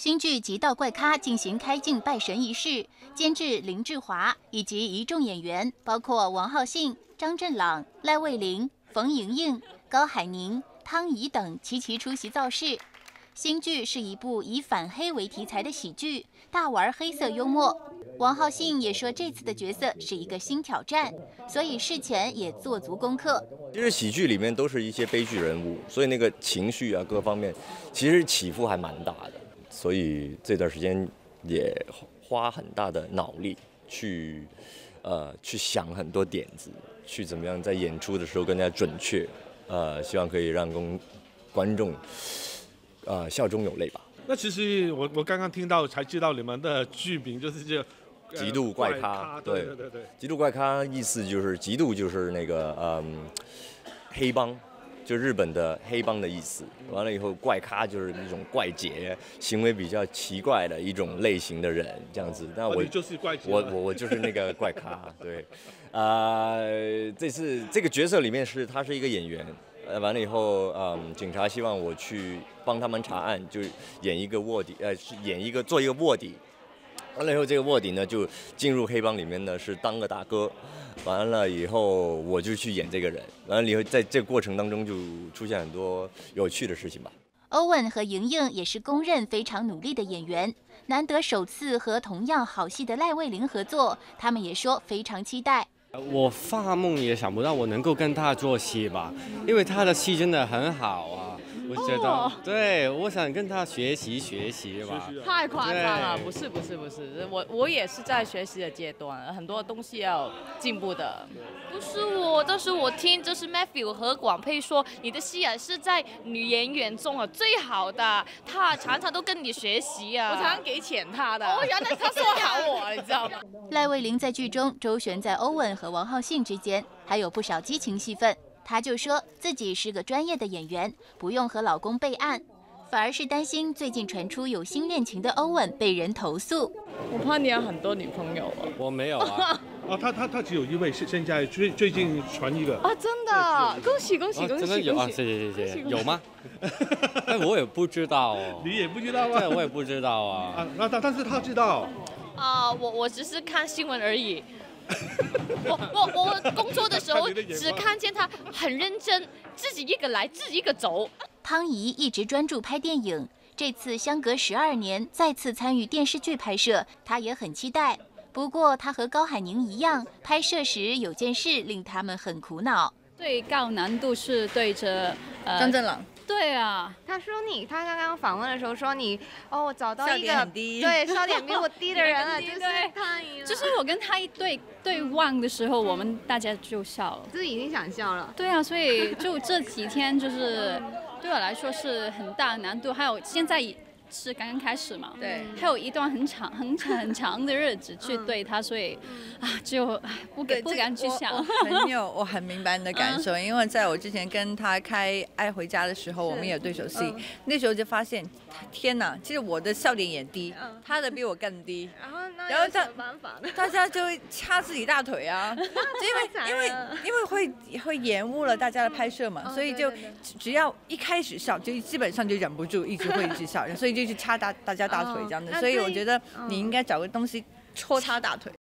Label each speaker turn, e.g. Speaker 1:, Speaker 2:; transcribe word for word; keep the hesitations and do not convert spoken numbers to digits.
Speaker 1: 新剧《极道怪咖》进行开镜拜神仪式，监制林志华以及一众演员，包括王浩信、张振朗、赖卫玲、冯盈盈、高海宁、汤怡等齐齐出席造势。新剧是一部以反黑为题材的喜剧，大玩黑色幽默。王浩信也说，这次的角色是一个新挑战，所以事前也做足功课。
Speaker 2: 其实喜剧里面都是一些悲剧人物，所以那个情绪啊各方面，其实起伏还蛮大的。所以这段时间也花很大的脑力去，呃，去想很多点子，去怎么样在演出的时候更加准确，呃，希望可以让公观众，呃，笑中有泪吧。
Speaker 3: 那其实我我刚刚听到才知道你们的剧名就是这个。
Speaker 2: 极度怪咖，
Speaker 3: 对对对对，
Speaker 2: 极度怪咖意思就是极度就是那个嗯黑帮，就日本的黑帮的意思。完了以后，怪咖就是一种怪杰，行为比较奇怪的一种类型的人，这样子。那我、
Speaker 3: 哦、就是怪杰，
Speaker 2: 我我我就是那个怪咖，对。啊、呃，这次这个角色里面是他是一个演员。呃，完了以后，嗯，警察希望我去帮他们查案，就演一个卧底，呃，演一个做一个卧底。完了以后，这个卧底呢就进入黑帮里面呢，是当个大哥。完了以后，我就去演这个人。完了以后，在这个过程当中就出现很多有趣的事情吧。
Speaker 1: 欧文和莹莹也是公认非常努力的演员，难得首次和同样好戏的赖卫玲合作，他们也说非常期待。
Speaker 4: 我发梦也想不到我能够跟他做戏吧，因为他的戏真的很好啊。我觉得，哦、对，我想跟他学习学习吧。
Speaker 5: 太夸张了，不是不是不是，我我也是在学习的阶段，很多东西要进步的。
Speaker 6: 不是我，但是我听就是 Matthew 和广佩说，你的戏啊是在女演员中啊最好的，他常常都跟你学习啊。
Speaker 5: 我常常给钱他的。
Speaker 6: 哦，原来他说好我，你知道吗？
Speaker 1: 赖卫玲在剧中周旋在欧文和王浩信之间，还有不少激情戏份。她就说自己是个专业的演员，不用和老公备案，反而是担心最近传出有新恋情的欧文被人投诉。
Speaker 5: 我怕你有很多女朋友啊。
Speaker 4: 我没有啊。
Speaker 3: 哦，他他他只有一位，现现在最最近传一个
Speaker 5: 啊，真的，恭喜恭喜恭喜！
Speaker 4: 真的有啊，谢谢谢谢，有吗？哎，我也不知道哦。
Speaker 3: 你也不知道啊？
Speaker 4: 对，我也不知道啊。
Speaker 3: 啊，那但但是他知道。
Speaker 6: 啊，我我只是看新闻而已。我我我工作的时候只看见他很认真，自己一个来，自己一个走。
Speaker 1: 汤怡一直专注拍电影，这次相隔十二年再次参与电视剧拍摄，她也很期待。不过她和高海宁一样，拍摄时有件事令他们很苦恼。
Speaker 7: 最高难度是对着
Speaker 8: 呃张振朗。
Speaker 7: 对啊，
Speaker 8: 他说你，他刚刚访问的时候说你，哦，我找到一个
Speaker 7: 笑点很低，
Speaker 8: 对，笑点比我低的人了，就是汤怡了。
Speaker 7: 就是我跟他一对对望的时候，我们大家就笑了，
Speaker 8: 自己已经想笑了。
Speaker 7: 对啊，所以就这几天就是对我来说是很大的难度，还有现在是刚刚开始嘛，
Speaker 8: 对，
Speaker 7: 还有一段很长、很长、很长的日子去对他，所以啊，就不敢不敢去想。
Speaker 9: 我很有，我很明白你的感受，因为在我之前跟他开《爱回家》的时候，我们也有对手戏，那时候就发现，天哪，其实我的笑点也低，他的比我更低，
Speaker 8: 然后
Speaker 9: 然后
Speaker 8: 他办法呢？
Speaker 9: 大家就会掐自己大腿啊，因为因为因为会会延误了大家的拍摄嘛，所以就只要一开始笑，就基本上就忍不住，一直会一直笑，所以就。就去掐大大家大腿这样的，所以我觉得你应该找个东西戳他大腿。